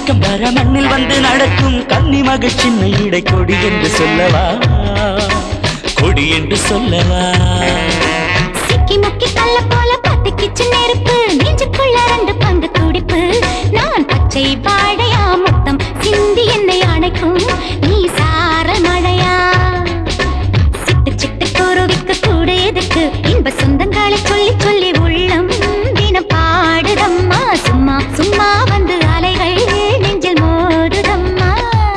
வெக்கம் வர மண்ணில் வந்து நடக்கும் கன்னி மகள் சின்ன இடை கொடி என்று சொல்லவா, கொடி என்று சொல்லவா. சிக்கி முக்கி கல்ல போல பத்திக்கிச்சு நெருப்பு, நெஞ்சுக்குள்ள ரெண்டு பங்கு துடிப்பு. நான் பச்சை வாழையா மொத்தம் சிந்தி என்னை அணைக்கும் நீ சாரல் மழையா. சிட்டு சிட்டு குருவிக்கு கூட எதுக்கு இன்ப சொந்தங்களை சொல்லி சொல்லி உள்ளம் தினம் பாடுதம்மா. சும்மா சும்மா வந்து அலைகள் நெஞ்சில் மோதுதம்மா.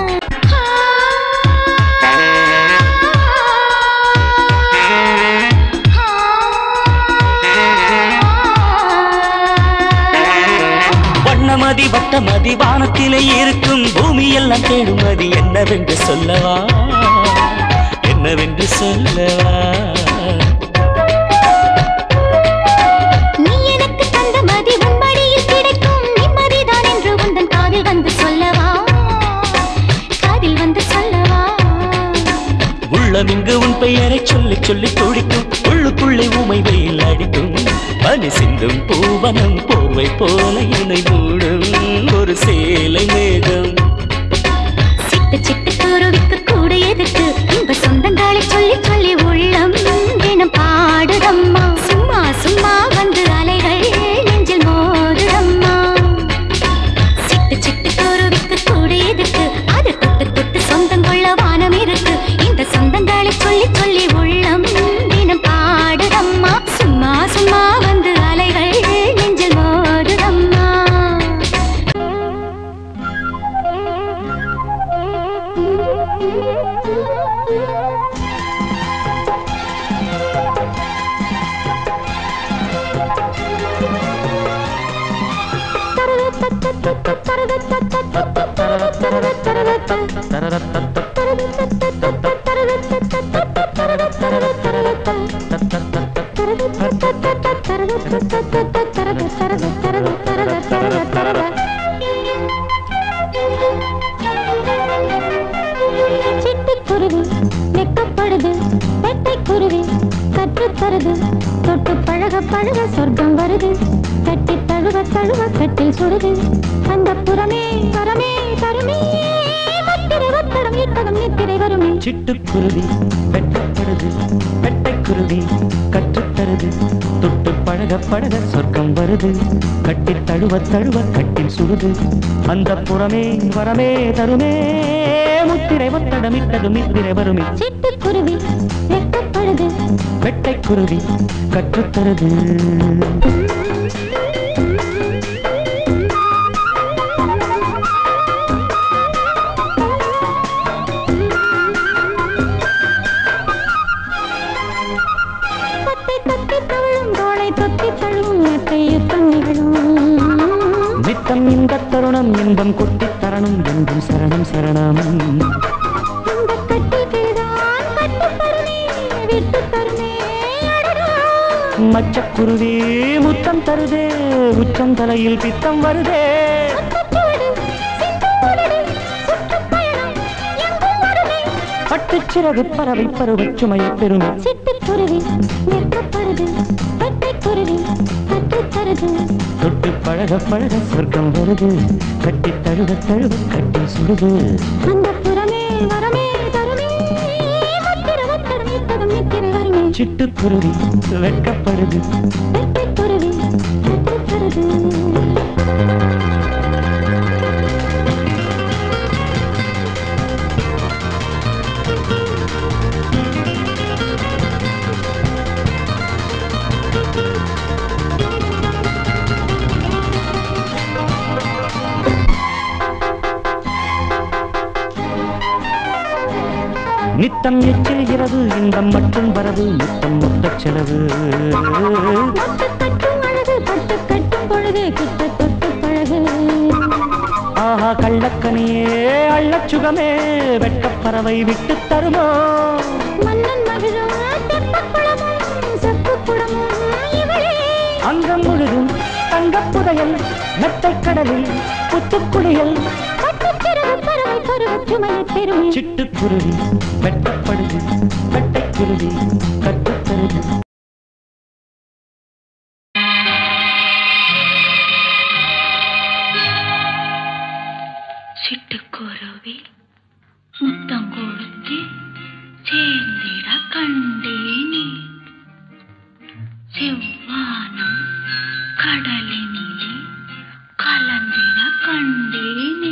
வண்ணமதி வட்டமதி வானத்திலே இருக்கும் பூமி எல்லாம் தேடுமதி என்னவென்று சொல்லவா, என்னவென்று சொல்லவா. நீ எனக்கு தந்த மதி உன்படியில் கிடைக்கும் நிம்மதிதான் என்று உந்தன் காதில் வந்து சொல்லவா, காதில் வந்து சொல்லவா. உள்ளம் இங்கு உன் பெயரை சொல்லி சொல்லி துடிக்கும், உள்ளுக்குள்ளே உமை வெயில் அடிக்கும். பனி சிந்தும் பூவனம் போர்வை போல இணை மூடும் ஒரு சேலை மேகம். சிட்டு சிட்டு குருவிக்கு கூட எதுக்கு இன்ப சொந்தங்களை சொல்லி சொல்லி உள்ளம் தினம் பாடுதம்மா. சும்மா சும்மா வந்து அலைகள் நெஞ்சில் மோதுதம்மா. சிட்டு சிட்டு குருவிக்கு கூட எதுக்கு அது தொட்டு தொட்டு சொந்தங்கொள்ள வானம் இருக்கு. இந்த சொந்தங்களை சொல்லி சொல்லி உள்ளம் தினம் பாடுதம்மா. சும்மா சும்மா வந்து அலைகள் நெஞ்சில் மோதுதம்மா. சிட்டுக்குருவி வெக்கப்படுது, பெட்டைக்குருவி கற்றுத்தருது. தொட்டு பழக பழக சொர்க்கம் வருது, கட்டி தழுவ தழுவ கட்டில் சுடுது. அந்த புறமே வரமே தருமே முத்திரை ஒத்தடம் இட்டகம் நித்திரை வருமே. சிட்டுக்குருவி வெட்டப்படுது, பெட்டைக்குருவி கற்றுத்தருது. தொட்டு பழக பழக சொர்க்கம் வருது, கட்டி தழுவ தழுவ கட்டில் சுடுது. அந்த புறமே வரமே தருமே முத்திரை ஒத்தடம் இட்டதும் நித்திரை வருமே. சிட்டுக்குருவி வெட்டப்படுது, பெட்டைக்குருவி கற்றுத்தருது. நித்தம் இந்த தருணம் இன்பம் கொட்டி தரணும் என்றும் சரணம் சரணம். மச்சக்குருவி முத்தம் தருதே, உச்சம் தலையில் பித்தம் வருதே. பட்டுச்சிறகு பறவை பருவச் சுமையை பெறுமே. சிட்டுக்குருவி வெட்டப்படுது, பெட்டைக்குருவி கற்றுத்தருது. தொட்டு பழக பழக சொர்க்கம் வருது, கட்டி தழுவ தழுவ கட்டி சுடுது. அந்த புறமே வரமே தருமே முத்திரை ஒத்தடம் இட்டகம் நித்திரை வருமே. சிட்டுக்குருவி வெட்கப்படுது, பெட்டைக்குருவி கற்றுத்தருது. நித்தம் எச்சில்கிறது இன்பம் மட்டும் வரது, நித்தம் மொத்த செலவு. கட்டும் அழகு பட்டு கட்டும் பொழுது கிட்ட தொட்டு பழகு. ஆஹா கள்ளக்கனியே அள்ளச் சுகமே வெட்டப்பறவை விட்டு தருமோ. மன்னன் மகிழும் தெப்பக்குளமும் செப்புக்குளமும் இவளே. அங்கம் முழுதும் தங்கப் புதையல் மெத்தைக் கடலில் புத்துக்குளியல். பட்டுச்சிறகு பறவை பருவச் சுமையை பெறுமே. சிட்டுக்குருவி வெட்டப்படுது, பெட்டைக்குருவி கற்றுத்தருது. கண்டேனே.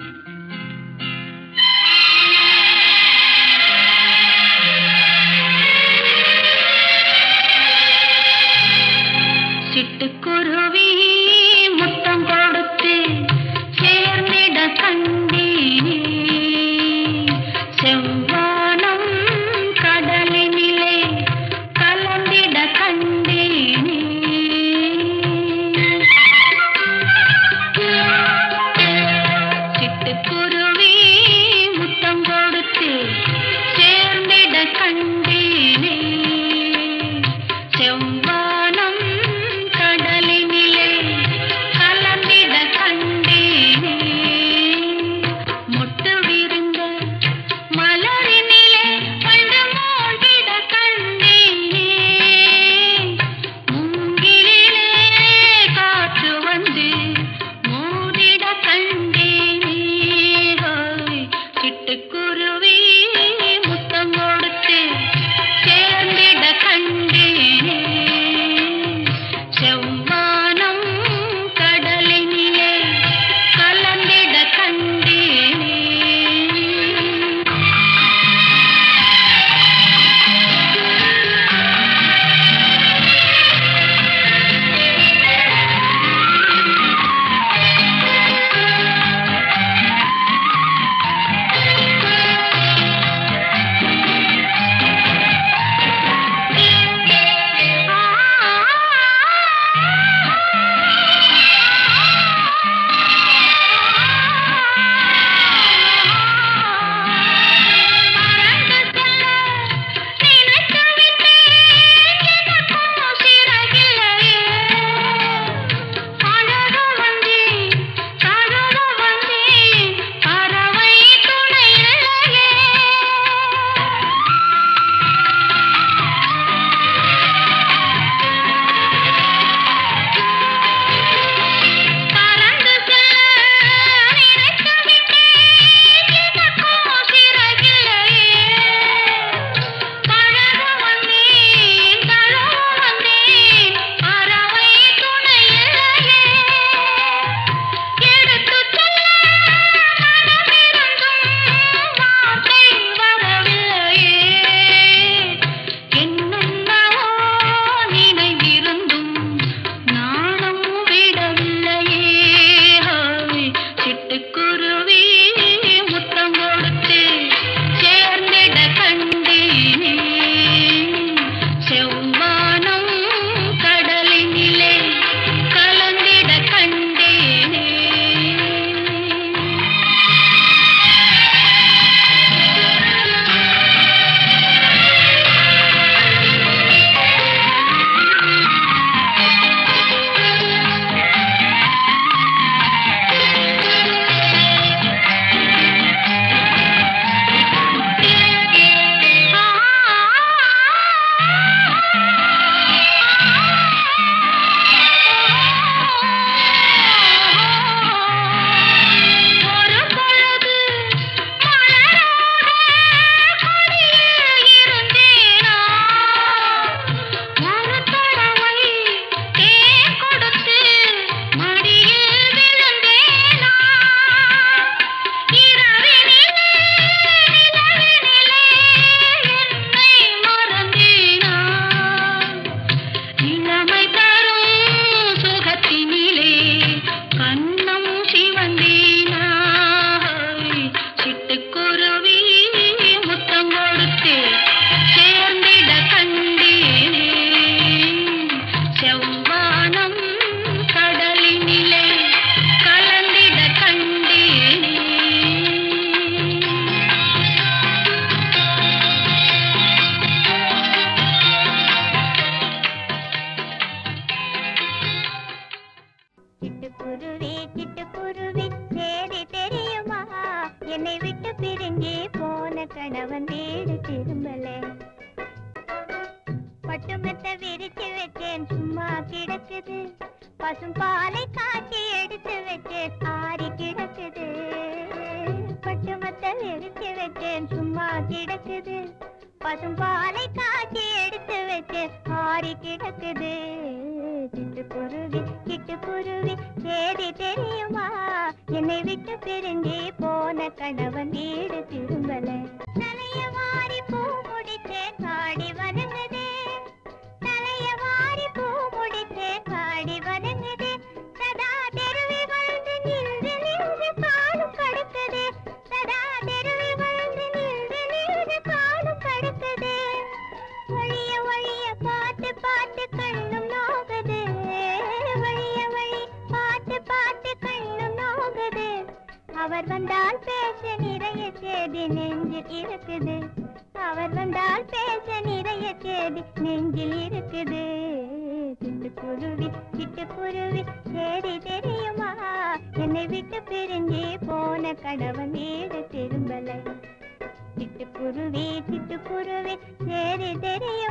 சிட்டுக்குருவி முத்தம் கொடுத்து சேர்ந்திட கண்டேனே. செவ்வானம் கடலினிலே கலந்திட கண்டேனே. சிட்டுக்குருவி முத்தம் கொடுத்து சேர்ந்திட கண்டேனே. செவ்வானம் கடலினிலே கலந்திட கண்டேனே. மொட்டு விரிந்த மலரினிலே வண்டு மூழ்கிட கண்டேனே. மூங்கிலிலே காற்று வந்து மோதிட கண்டேனே. சிட்டுக்குருவி முத்தம் கொடுத்து சேர்ந்திட கண்டேனே. செவ்வானம் கடலினிலே கலந்திட கண்டேனே. கணவன் வீடு திரும்பல. பட்டுமெத்த விரிச்சு வச்சேன் சும்மா கிடக்குது. பசும் பாலை காய்ச்சி எடுத்து வச்சேன் ஆறி கிடக்குது. பட்டுமெத்த விரிச்சு வச்சேன் சும்மா கிடக்குது. பசும் பாலை காய்ச்சி எடுத்து வச்சேன் ஆறி கிடக்குது. சிட்டுக்குருவி சிட்டுக்குருவி சேதி தெரியுமா என்னை விட்டு பிரிஞ்சே போன கணவன் வீடு திரும்பல. தலைய வாரி பூ முடிச்சே காடி வணங்குதே, தலைய வாரி பூ முடிச்சே காடி வணங்குதே. சதா தெருவி வாழ்ந்து நின்று நின்று காலும் படுக்குதே, சதா தெருவி வாழ்ந்து நின்று நின்று காலும் படுக்குதே. வழிய வழிய பார்த்து பார்த்து கண்ணும் நோகுது, வழிய வழி பார்த்து பார்த்து கண்ணும் நோகுது. அவர் வந்தால் பேச நிறைய செய்தி நெஞ்சில் இருக்குது, அவர் வந்தால் பேச நிறைய செய்தி நெஞ்சில் இருக்குது. சிட்டுக்குருவி சிட்டுக்குருவி சேதி தெரியுமா, என்னை விட்டு பிரிஞ்சு போன கணவன் வீடு திரும்பலை. சிட்டுக்குருவி சிட்டுக்குருவி சேதி தெரியும்.